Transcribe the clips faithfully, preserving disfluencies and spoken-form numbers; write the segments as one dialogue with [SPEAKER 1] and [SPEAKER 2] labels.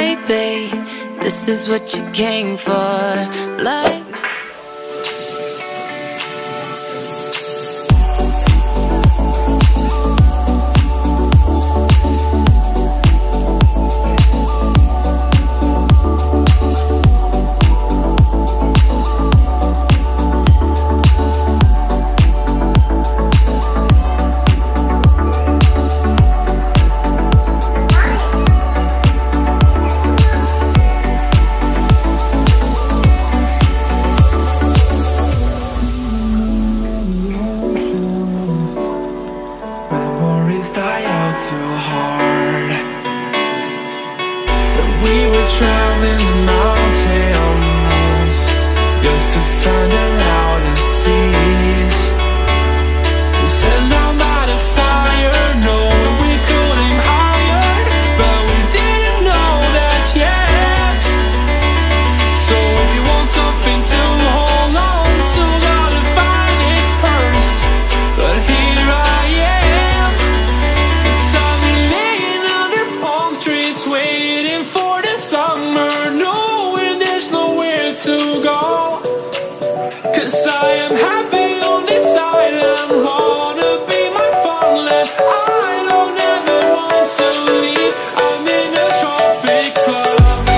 [SPEAKER 1] babe, this is what you came for. Like
[SPEAKER 2] die out too hard. When we were traveling the mountains just to find the loudest seas. We set down by the fire, knowing we could aim higher, but we didn't know that yet. So if you want something to hold on to, gotta find it first. But here I am, waiting for the summer, knowing there's nowhere to go. Cause I am happy on this island, wanna be my farmland. I don't ever want to leave, I'm in a tropic club.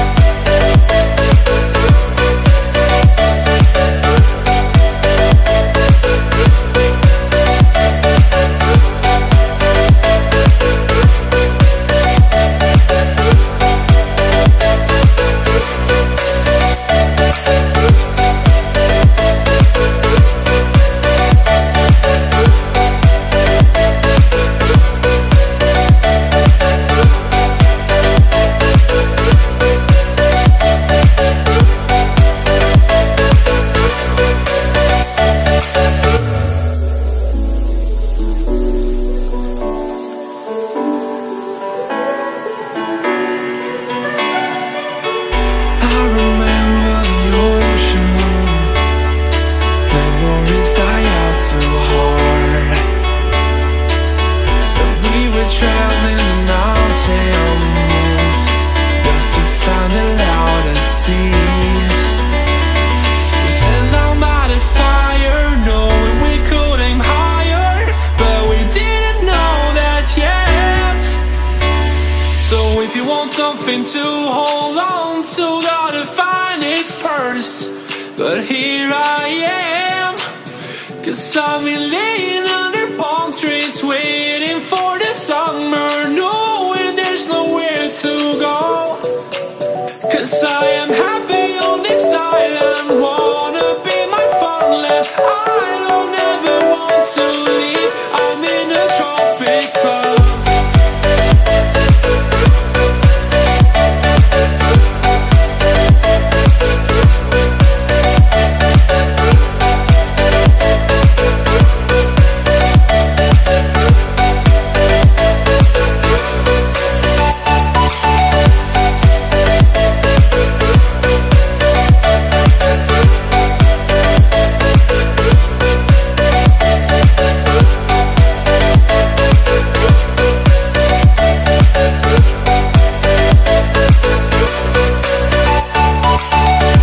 [SPEAKER 2] Traveling the mountains just to find the loudest seas. We sat down by the fire, knowing we could aim higher, but we didn't know that yet. So if you want something to hold on to, gotta find it first. But here I am, cause I've been laying under palm trees, waiting for the summer, knowing there's nowhere to go.